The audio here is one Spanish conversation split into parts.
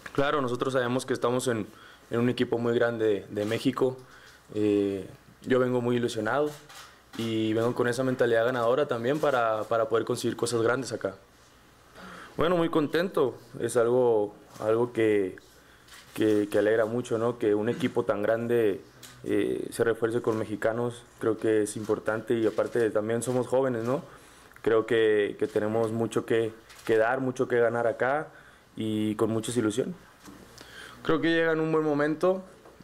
Claro, nosotros sabemos que estamos en un equipo muy grande de México. Yo vengo muy ilusionado y vengo con esa mentalidad ganadora también para poder conseguir cosas grandes acá. Bueno, muy contento. Es algo que alegra mucho, ¿no? Que un equipo tan grande se refuerce con mexicanos, creo que es importante y aparte también somos jóvenes, ¿no? Creo que tenemos mucho que dar, mucho que ganar acá y con mucha ilusión. Creo que llega en un buen momento.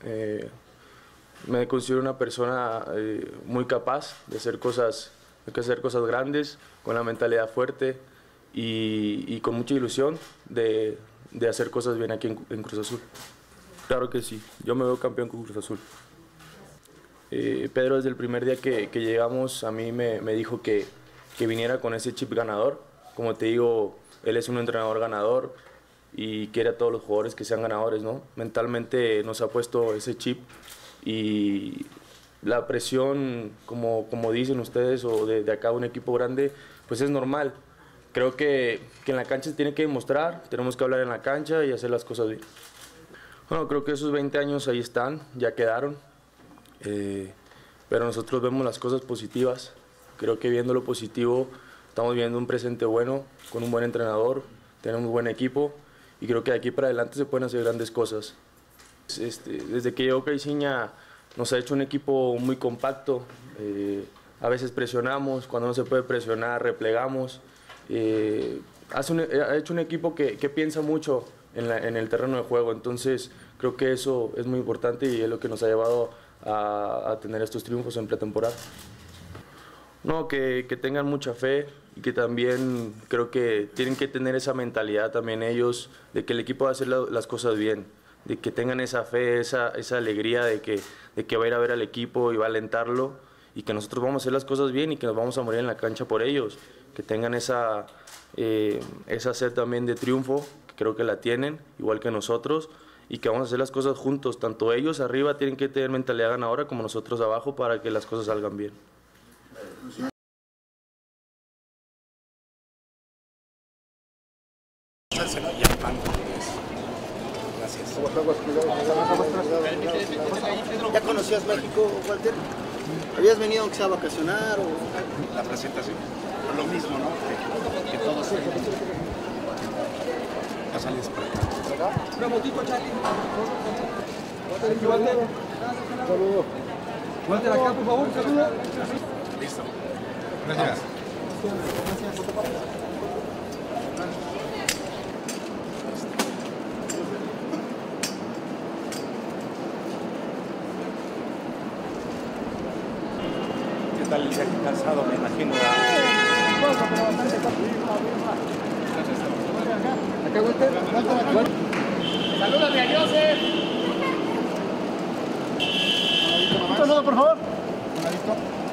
Me considero una persona muy capaz de hacer cosas grandes, con la mentalidad fuerte y con mucha ilusión de hacer cosas bien aquí en Cruz Azul. Claro que sí, yo me veo campeón con Cruz Azul. Pedro desde el primer día que llegamos a mí me dijo que viniera con ese chip ganador. Como te digo, él es un entrenador ganador y quiere a todos los jugadores que sean ganadores, ¿no? Mentalmente nos ha puesto ese chip y la presión, como dicen ustedes, o de acá un equipo grande, pues es normal. Creo que en la cancha se tiene que demostrar, tenemos que hablar en la cancha y hacer las cosas bien. Bueno, creo que esos 20 años ahí están, ya quedaron, pero nosotros vemos las cosas positivas. Creo que viendo lo positivo estamos viendo un presente bueno, con un buen entrenador, tenemos un buen equipo y creo que de aquí para adelante se pueden hacer grandes cosas. Desde que llegó Caixinha nos ha hecho un equipo muy compacto, a veces presionamos, cuando no se puede presionar replegamos. Ha hecho un equipo que piensa mucho en el terreno de juego, entonces creo que eso es muy importante y es lo que nos ha llevado a tener estos triunfos en pretemporada. No, que tengan mucha fe y que también creo que tienen que tener esa mentalidad también ellos de que el equipo va a hacer las cosas bien, de que tengan esa fe, esa alegría de que va a ir a ver al equipo y va a alentarlo y que nosotros vamos a hacer las cosas bien y que nos vamos a morir en la cancha por ellos, que tengan esa sed también de triunfo, que creo que la tienen, igual que nosotros, y que vamos a hacer las cosas juntos, tanto ellos arriba tienen que tener mentalidad ganadora como nosotros abajo para que las cosas salgan bien. Gracias. ¿Ya conocías México, Walter? ¿Habías venido aunque sea a vacacionar o...? La presentación, lo mismo, ¿no? Que todos... Ya salís por acá. Una motito, Charlie. Saludos. Walter, acá, por favor, saludos. Listo. Gracias. ¿Qué tal el viaje cansado? Me imagino. Acá, Walter. ¡Salúdame a Joseph! Un saludo, por favor.